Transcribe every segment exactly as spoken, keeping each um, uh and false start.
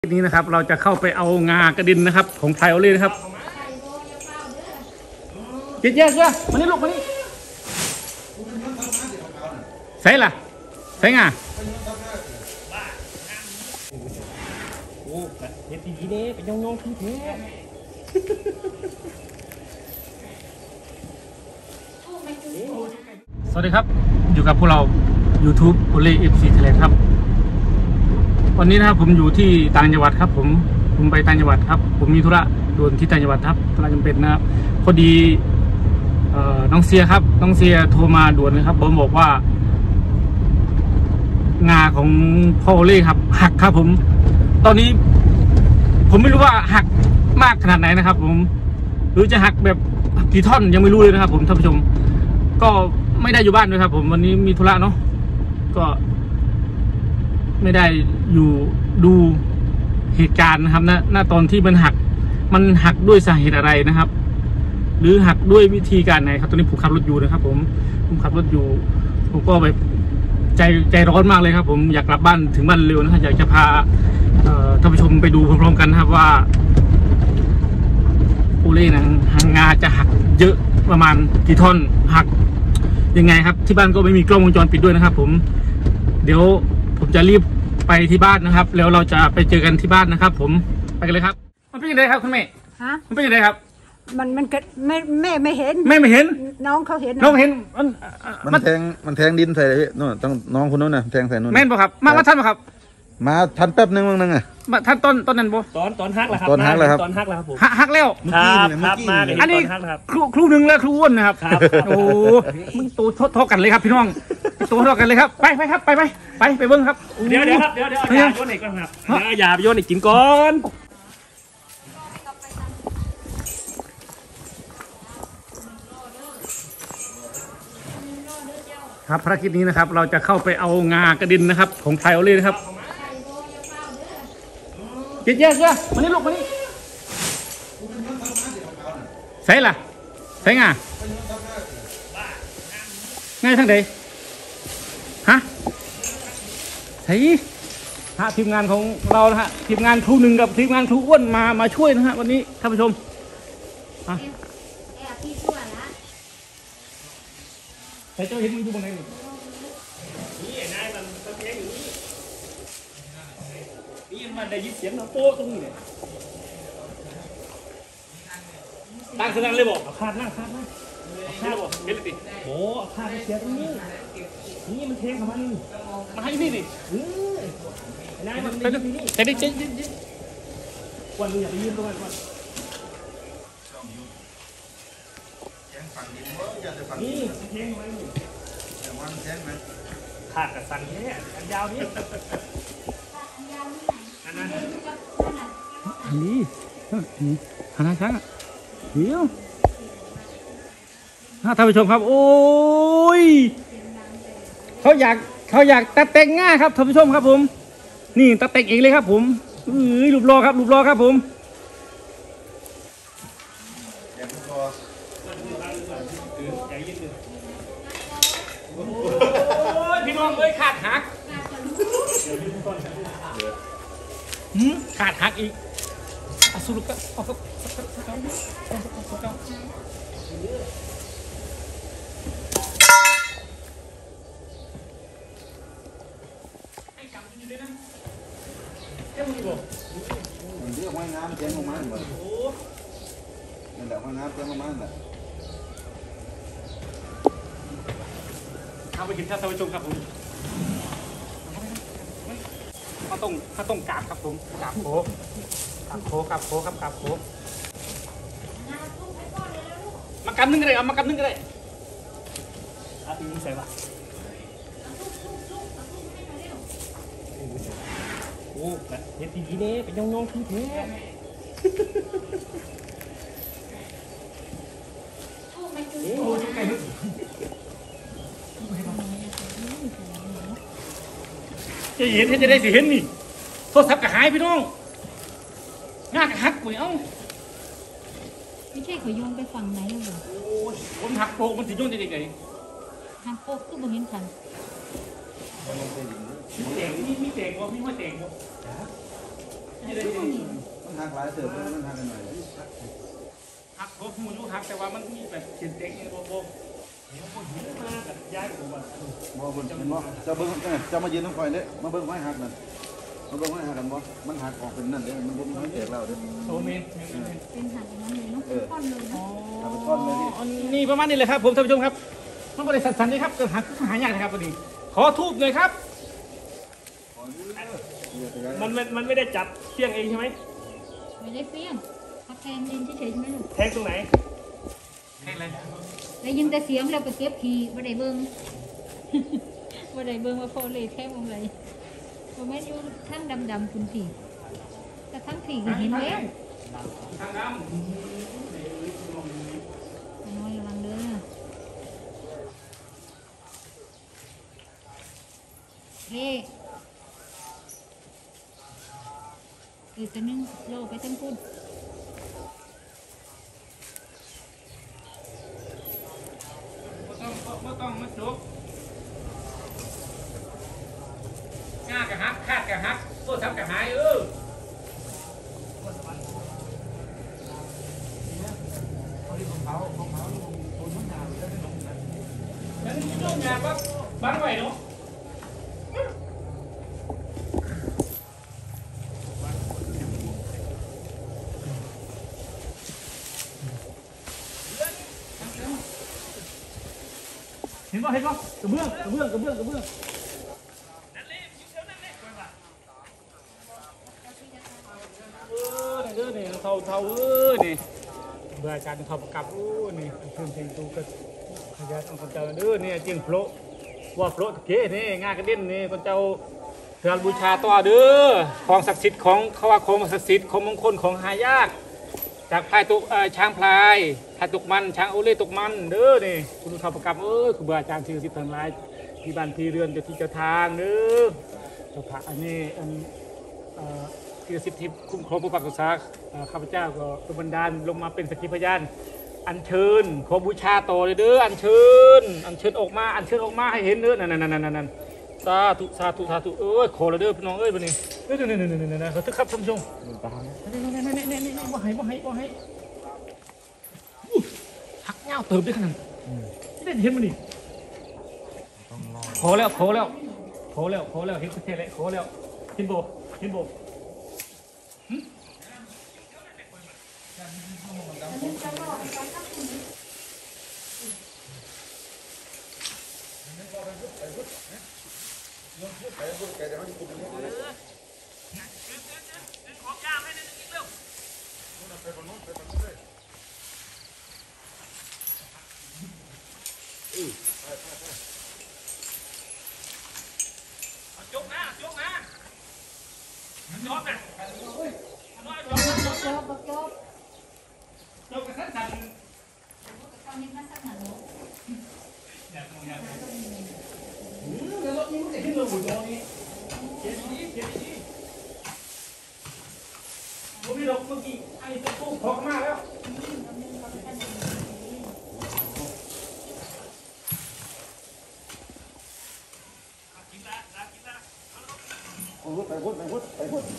นี้นะครับเราจะเข้าไปเอางากระดินนะครับของไทยโอเล่นะครับเจ๊เจ๊เสื้อมานี่ลูกมานี่ใส่ล่ะใส่งาโอ้เฮ็ดดีๆเด้เป็นยองๆพี่เท่สวัสดีครับอยู่กับพวกเรา YouTube โอเล่ เอฟ ซี Thailand ครับวันนี้นะครับผมอยู่ที่ต่างจังหวัดครับผมผมไปต่างจังหวัดครับผมมีธุระด่วนที่ต่างจังหวัดครับธุระจำเป็นนะครับพอดีน้องเซียครับน้องเซียโทรมาด่วนเลยครับผมบอกว่างาของพ่อโอเล่ครับหักครับผมตอนนี้ผมไม่รู้ว่าหักมากขนาดไหนนะครับผมหรือจะหักแบบกี่ท่อนยังไม่รู้เลยนะครับผมท่านผู้ชมก็ไม่ได้อยู่บ้านด้วยครับผมวันนี้มีธุระเนาะก็ไม่ได้อยู่ดูเหตุการณ์นะครับณณตอนที่มันหักมันหักด้วยสาเหตุอะไรนะครับหรือหักด้วยวิธีการไหนครับตอนนี้ผมขับรถอยู่นะครับผมผมขับรถอยู่ผมก็แบบใจใจร้อนมากเลยครับผมอยากกลับบ้านถึงบ้านเร็วนะครับอยากจะพาท่านผู้ชมไปดูพร้อมๆกันนะครับว่าโอเล่นะหางงาจะหักเยอะประมาณกี่ท่อนหักยังไงครับที่บ้านก็ไม่มีกล้องวงจรปิดด้วยนะครับผมเดี๋ยวผมจะรีบไปที่บ้านนะครับแล้วเราจะไปเจอกันที่บ้านนะครับผมไปกันเลยครับมันเป็นยังไงครับคุณแม่ฮะมันเป็นยังไงครับมันมันไม่แม่ไม่เห็นแม่ไม่เห็นน้องเขาเห็นน้องเห็นมันมันแทงมันแทงดินใส่เลยนู่นต้องน้องคนนู้นนะแทงใส่นู่นแม่นป่ะครับมามาทันป่ะครับมาทันแป๊บนึงมั้งนึงอ่ะมาทันต้นต้นนั้นป่ะตอนตอนฮักแล้วครับตอนฮักแล้วครับตอนฮักแล้วครับผมหักแล้วครับครับมาอันนี้ครูครูหนึ่งและครูอ้วนนะครับโอ้มึงตัวทอกันเลยครับพี่น้องตัวทอกันเลยครับไปไปครับไปไปไปไปเบิ้งครับเดี๋ยวเดี๋ยวครับเดี๋ยวเดี๋ยวอย่าโยนอีกก่อนครับเดี๋ยวอย่าโยนอีกกินก่อนครับภารกิจนี้นะครับเราจะเข้าไปเอางากระดินนะครับของไทยโอเล่นะครับเจ๊เจ๊เสื้อมานี่ลูกมานี่ใส่ล่ะใส่งาง่ายทั้งใดฮะใส่ฮะทีมงานของเรานะฮะทีมงานครูหนึ่งกับทีมงานครูอ้วนมามาช่วยนะฮะวันนี้ท่านผู้ชมอ่ะใส่เจ้าเห็นมึงดูบนไหนนี่นี่นายมันตะเกียงอยู่นี่นี่มันได้ยินเสียงนะโป๊ะตรงนี้เนี่ยตั้งสนั่นเลยบอกขาดหน้าขาดหน้าขาดบอกเห็นเลยดิโอ้ขาดเสียตรงนี้นี่มันเทงของมันนี่มาให้นี่ดินายมันได้ยินนี่แต่ได้เจ๊เจ๊เจ๊วันนึงอย่าไปยืนตรงนั้นวันนี่เทงมันขาดกับสันแค่อันยาวนี้อันนั้นนี่นี่หาช้างอ่ะเดี๋ยวท่านผู้ชมครับโอ้ยเขาอยากเขาอยากตัดแต่งง่าครับท่านผู้ชมครับผมนี่ตัดแต่งเองเลยครับผมเอ้ยรูปรอครับรูปรอครับผมพี่น้องเอ้ยขาดหักขาดหักอีกอสุรุกะเอาครับให้กลับอยู่ด้วยนะแค่มือบอกมันเรียกว่าน้ำเจ๊งของมันเหรอโอ้นั่นแหละว่าน้ำเจ๊งของมันแหละเอาไปกินท่าท่านผู้ชมครับผมข้าวต้มข้าวต้มกาบครับผมกาบโขกาบโขกาบโขครับกาบโขมากำนึงก็ได้เอามากำนึงก็ได้อาตีใส่ปะโอ้เฮ็ดดีๆเด้เป็นยองๆพี่เท่โอ้ยไก่ลึกจะเห็นจะได้สิเห็นนี่โทรศัพท์ก็หายพี่น้องงากหักกูเอ้าไม่ใช่เขาโยนไปฝั่งไหนเลยโอ้ยคนหักโปกมันสิโยนได้ยังไงหักโปกก็บ่เห็นคันมีเต่งมีมีเต่งวะมีว่าเต่งวะจะได้มันหักหลายเติบมันหักกันหน่อยหักโบหูยูหักแต่ว่ามันมีแบบเขียนเต็งโบโบมากับย้ายผมอ่ะบ่บนเห็นบ่จะเบิ่งจะมายืนตรงไฟเด้มาเบิ่งไม้หักนั่นมาเบิ่งไม้หักกันบ่มันหักออกเป็นนั่นเด้มันบ่มันแตกแล้วเด้โซเมนเป็นหักอย่างนั้นเลยเนาะก้อนเลยเนาะทำเป็นก้อนเลยนี่อันนี้ประมาณนี้เลยครับผมท่านผู้ชมครับมันบริษัทสันนี่ครับเกิดหักหายากนะครับวันนี้ขอทูบเลยครับมันมันมันไม่ได้จับเที่ยงเองใช่ไหมไม่ได้เปรี้ยงพักแทงดินเฉยๆใช่ไหมลูกแทงตรงไหนให้อะไรได้ยินแต่เสียงแล้วไปเก็บขี่ไม่ได้เบิ้ง ไม่ได้เบิ้งว่าโฟเลยแทงวงไรผมไม่อยู่ทั้งดำๆคุณผีแต่ทั้งผีก็เห็นแล้วทางดน้อยระวังเด้อเฮ้อีกตัวนึงโลไปทั้งพุ่นำไม่ต้องไม่ต้องมาจุกง่ากะฮักคาดกะฮักโซ่ทับกะหายเออแล้วนี่โยกงานว่าบ้านไหวเนาะ เห็นป่ะเห็นป่ะกระเบื้องกระเบื้องกระเบื้องกระเบื้องเออนี่เด้อนี่เท่าเท่าเออนี่เบื่อการขับกับโอ้นี่เพิ่มเพลงตูก็ขยันคนเจ้าเด้อนี่เจียงโผล่ว่าโผล่ตะเกียนี่งานกระเด็นนี่คนเจ้าเถื่อนบูชาต่อเด้อของศักดิ์สิทธิ์ของเขาว่าของศักดิ์สิทธิ์ของมงคลของหายากจากพายตุกช้างพลายพายตุกมันช้างโอเล่ตุกมันเด้อนี่คุณดูข่าวประกับเออคือเบื่ออาจารย์ชื่อสิบทางไลน์ที่บ้านที่เรือนเจ้าที่เจ้าทางเด้อเจ้าพระอันนี้อันที่สิบทิพย์คุ้มครองผู้ปักษาข้าพเจ้าก็เป็นบันดาลลงมาเป็นสักขีพยานอัญเชิญขอบูชาต่อเลยเด้ออัญเชิญอัญเชิญออกมาอัญเชิญออกมาให้เห็นเด้อนั่นนั่นนั่นนั่นสาธุสาธุสาธุเอ้ยขอเลยเด้อพี่น้องเอ้ยวันนี้เอ้ยนี่นี่นี่นี่นะขอทึกครับท่านผู้ชมนี่นี่นี่นี่นี่นี่บ่ให้บ่ให้บ่ให้หักเงาเติมได้ขนาดนี่ได้เห็นมันนี่ขอแล้วขอแล้วขอแล้วขอแล้วเห็นประเทศแล้วขอแล้วเห็นโบเห็นโบจกนะจกนะจกนะจกจกจกจกกระสันสันตอนนี้มาสักหน่อยอยากมองอยากอืมแล้วรถนี้มันจะขึ้นมาบุญตรงนี้เจ็บดีเจ็บดีผมมีดอกเมื่อกี้ไอ้ตุ๊กตุ๊กพอกมาแล้วไปพุทธไปพุทธไปพุทธ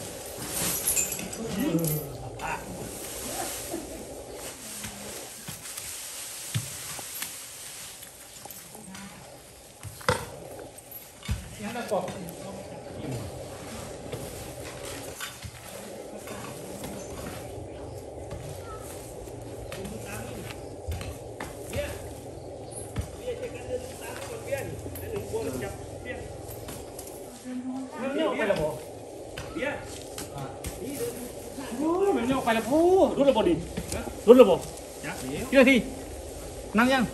ยังได้กบมันโยกไปแล้วบ่เบี้ยโอ้ยมันโยกไปแล้วพูรุ่นระบบดิรุ่นระบบกี่นาทีนั่งยัง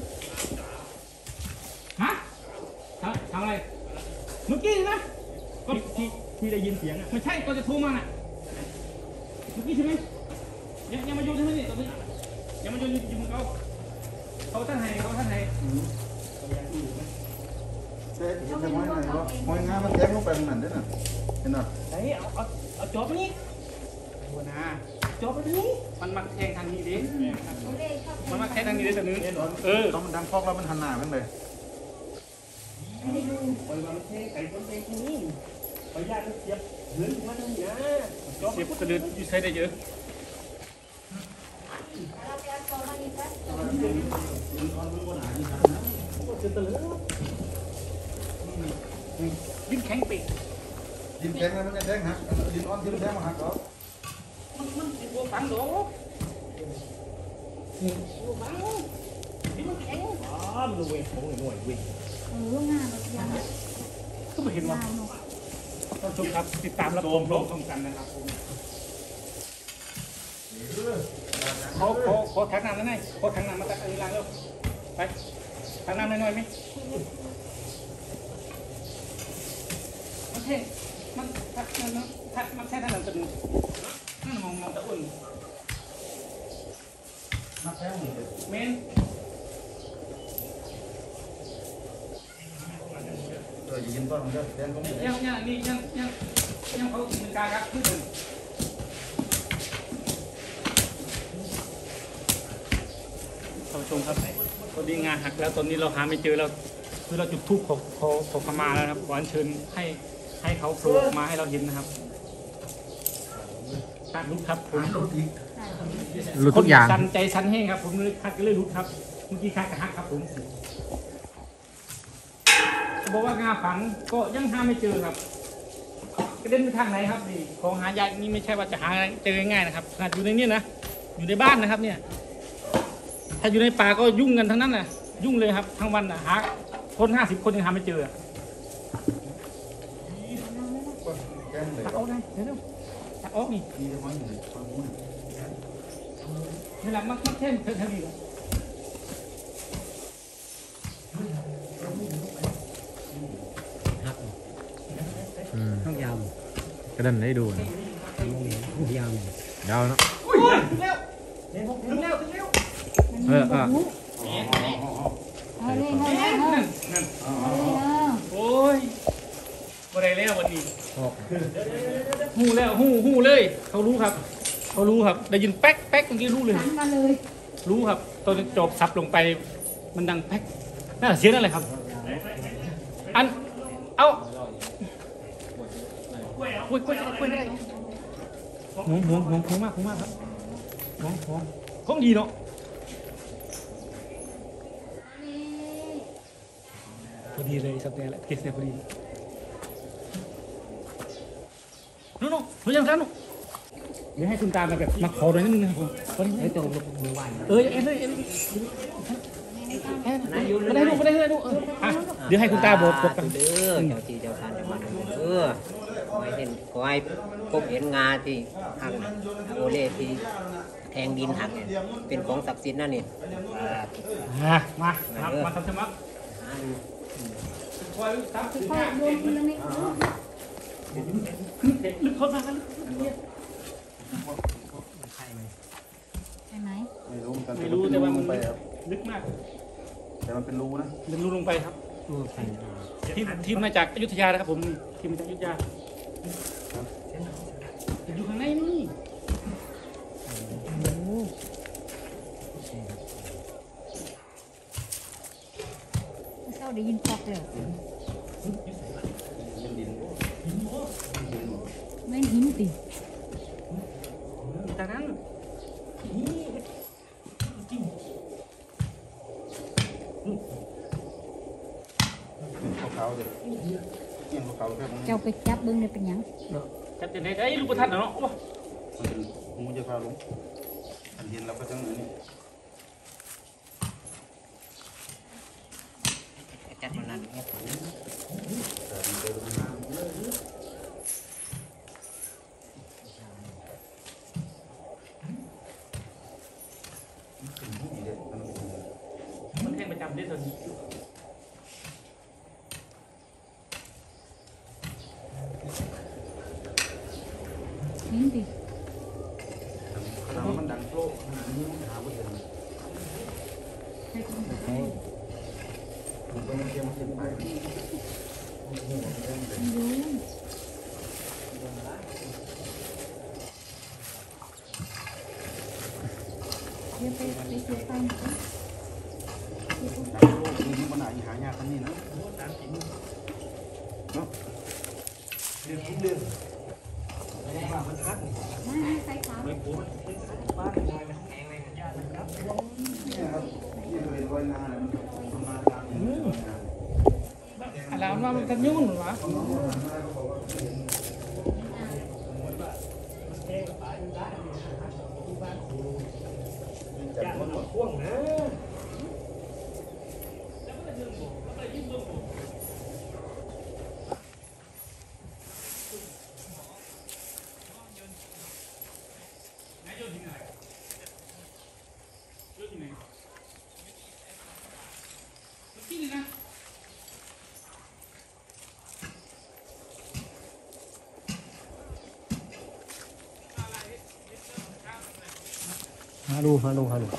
ฮะทำทำอะไรเมื่อกี้นะก็ที่ที่ได้ยินเสียงอ่ะไม่ใช่ก็จะโทรมาน่ะเมื่อกี้ใช่ไหมยังยังมาอยู่ใช่ไหมนี่ตอนนี้ยังมาอยู่อยู่มึงเขาเขาท่านไหนเขาท่านไหนเด็กเห็นแต่ไม้ไหนวะไม้งามมันแทงลงไปตรงนั้นด้วยน่ะเห็นน่ะไหนเอาเอาเอาจอบไปนี่โอ้นะจอบไปนี่มันมาแทงทางนี้ดิมันมาแทงทางนี้ดิแต่นึงเออต้องมันดังพอกแล้วมันหันหน้ามันเลยปล่อยมันเทไก่ต้นเองนี่ขออนุญาตเสียบเฮ้ยมาดูนะจบเสียบกระเดืออยู่ใช้ได้เยอะดินแข็งปีกดินแข็งมันจะแข็งหักดินอ่อนดินแข็งมาหักเหรอมันมันติดบัวฝังหรอบัวฝังดินมันแข็งอ๋อมันเวทของหน่วยเวทเอองานแบบยังก็ไม่เห็นว่างานเนาะท่านผู้ชมครับติดตามรับชมพร้อมกันนะครับผมขอขอขอถังน้ำหน่อยขอถังน้ำมาตักอันนี้ล้างเร็วไปถังน้ำหน่อยๆไหมมันเท่มันถ้ามันถ้ามันแค่นั้นจะนั่นมองมองตะอุ่นหักแข็งหมดเลยเมนเออยินต้นมันจะแข็งก็ไม่ยังยังนี่ยังยังยังเขาตีนกาครับขึ้นหนึ่งท่านผู้ชมครับตอนนี้งานหักแล้วตอนนี้เราหาไม่เจอเราคือเราจุดธูปขอขอขอขมาแล้วนะครับขออัญเชิญให้ให้เขาโผล่ออกมาให้เราเห็นนะครับตัดลุกครับผมรู้ทุกอย่างคนสั่นใจสั่นแห้งครับผมเลยคัดก็เลยลุกครับเมื่อกี้คัดกระหักครับผมเขาบอกว่างาฝังก็ยังหาไม่เจอครับกระเด็นไปทางไหนครับนี่ของหายากนี่ไม่ใช่ว่าจะหาเจอง่ายๆนะครับขนาดอยู่ในนี้นะอยู่ในบ้านนะครับเนี่ยถ้าอยู่ในป่าก็ยุ่งกันทั้งนั้นนะยุ่งเลยครับทั้งวันนะหาคนห้าสิบคนยังหาไม่เจอแข็งเลยตักออกนะเดี๋ยวๆตักออกนี่มีแต่มันอยู่ฟังนู้นนี่แหละมันมันเข้มเท่านี้อืมต้องยาวกระดันให้ดูนะต้องยาวยาวเนาะอุ้ยถึงแล้วถึงแล้วถึงแล้วเอออ่ะเอาเลยเอาเลยเอานั่นนั่นเอาเลยเอาโอ้ยบ่ได้แล้ววันนี้หูแล้วหูหูเลย เขารู้ครับ เขารู้ครับ ได้ยินแป๊กแป๊กเมื่อกี้รู้เลยหันมาเลยรู้ครับ ตอนจบซับลงไป มันดังแป๊กน่าเสียงอะไรครับ อัน เอากล้วยกล้วยกล้วยกล้วยได้หวงหวงหวงหวงมากหวงมากครับหวงหวงของดีเนาะพอดีเลยสับแต่ละเกสเนี่ยพอดีนู่นนู่นรู้ยังครับนู่นเดี๋ยวให้คุณตามาแบบมาขอหน่อยนิดนึงนะครับผมตอนนี้ไอ้ตรงมือไหวเออเอ็นเลยเอ็นเลยเอ็นไม่ได้ลูกไม่ได้ไม่ได้ลูกเอออ่ะเดี๋ยวให้คุณตาบอกบอกกันเด้อเจ้าที่เจ้าทานจังหวัดเด้อขอให้เห็นขอให้พบเห็นงาที่หักโอเล่ที่แทงดินหักเป็นของศักดิ์สิทธิ์นั่นนี่อ่ะมาครับมาทำสมัครคอยตามถึงค่อยโยนทีละนิดเด็กลึกเข้ามากันใช่ไหมไม่รู้กันไม่รู้แต่ว่ามันไปครับลึกมากแต่มันเป็นรูนะลึกลงไปครับโอ้ใช่ทีมทีมมาจากอยุธยานะครับผมทีมมาจากอยุธยาอยู่ข้างในนี่เศร้าได้ยินปอกเลยแม่นหินติจากนั้นขาวๆเลยเงี้ยขาวๆแค่ตรงนี้เจ้าไปจับเบิ้งเลยเป็นหยังจับจะได้ไอ้ลูกประทัดเนาะมันเป็นหูจะพาลงอันเย็นเราก็จังนี้จัดมันนั่นมันแทงประจำได้ตอนนี้หินติเรามันดังโลกมันนี้มันหาไม่เจอมันเป็นเกมเกมไปรู้เดี๋ยวไปไปเสียไปทีนี้มันหาหายากคนนี้นะเนาะเรื่องเรื่องเนี่ยครับที่เราเห็นรอยนาเนี่ยมันมาตามอย่างนี้อะไรว่ามันจะยุ่งหรอวะหาดูหาดูหาดู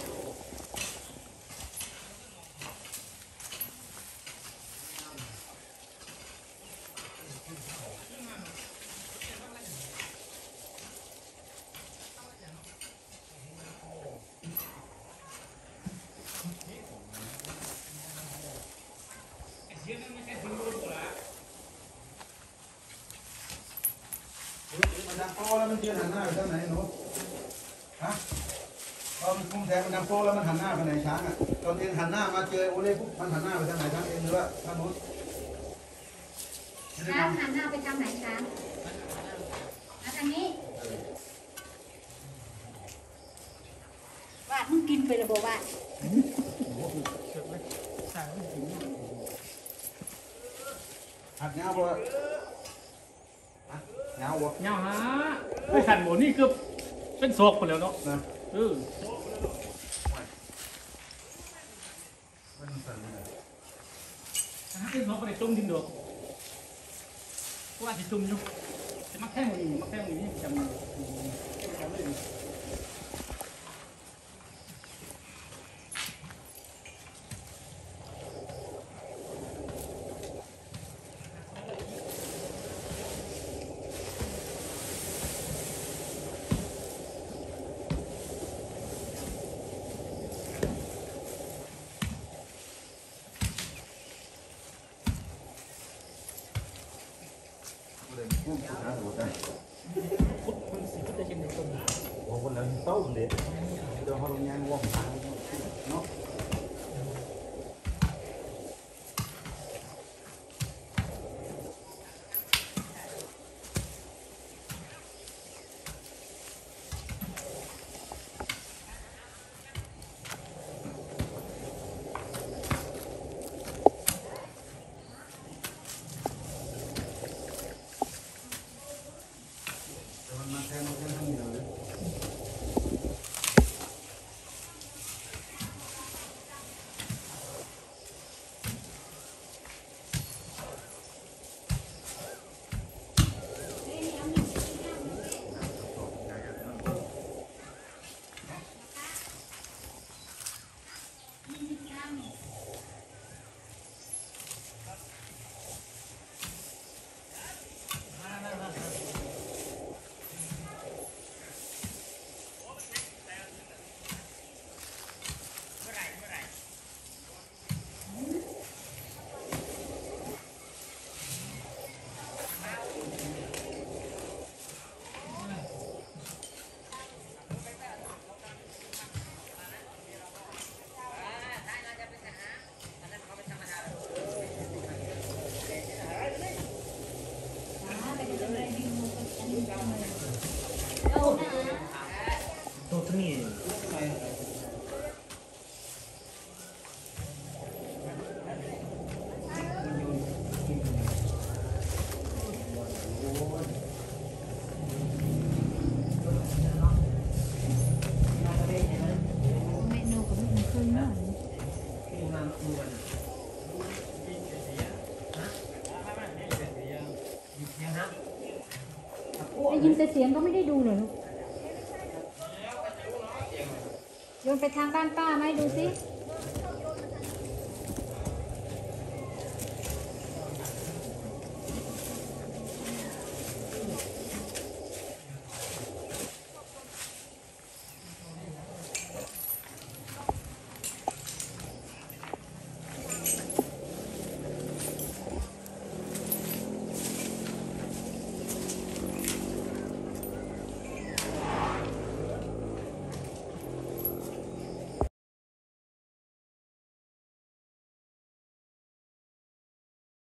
มันดังโป้แล้วมันเจอหันหน้าไปทางไหนหนูฮะตอนพุ่งแทงมันดังโป้แล้วมันหันหน้าไปไหนช้างอ่ะตอนเองหันหน้ามาเจอโอเล่ปุ๊บมันหันหน้าไปทางไหนช้างเองหรือว่าทางโน้นช้างหันหน้าไปทางไหนช้างมาทางนี้วาดมึงกินไประบบวาดหัดเงาบ่ฮะเงาบ่เงาฮะไอ้ขันหมดนี่คือเป็นศอกไปแล้วเนาะนะเออมันสั่นเลยเป็นศอกไปในจุ่มดินดอกว่าจะจุ่มอยู่จะมาแท่งมือมาแท่งมือนี่จำมือจำเลยเลยพุ่งหาหัวใจคนสีก็จะเห็นในคนโอ้คนนั้นเต้าเลยเดี๋ยวเขาลงยางว่องทางเนาะ มันแทงมันแทงทั้งเดียวเลยตัวนี้เมนูของมันคือเนาะได้ยินแต่เสียงก็ไม่ได้ดูเลยลูกโยนไปทางบ้านป้าไหมดูสิ